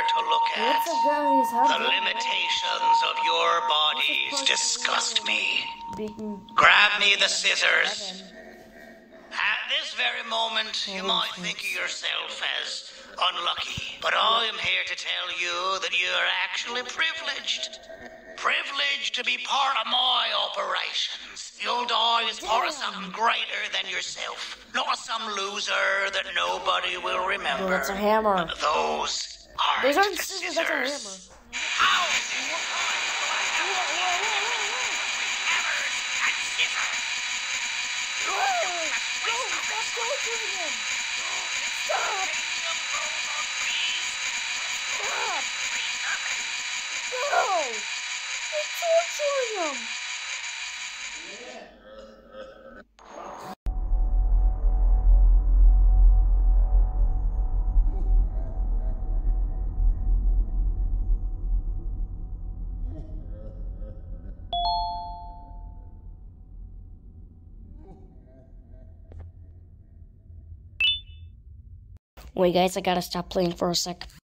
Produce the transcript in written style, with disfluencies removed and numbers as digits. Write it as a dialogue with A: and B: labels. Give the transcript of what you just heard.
A: to look at.
B: What's up, guys?
A: The limitations of your bodies disgust me.
B: Speaking
A: Grab me the scissors. At this very moment, you might think of yourself as unlucky, but I am here to tell you that you are actually privileged. Privileged to be part of my operations. You'll die as part of something greater than yourself, not as some loser that nobody will remember.
B: Bro, that's a hammer.
A: Those aren't
B: Those aren't
A: the
B: scissors, that's a hammer.
A: scissors. How in what life do I have to deal with hammers and scissors?
B: No, stop torturing him! Stop! Stop! No! You're torturing him! Wait, guys, I gotta stop playing for a sec.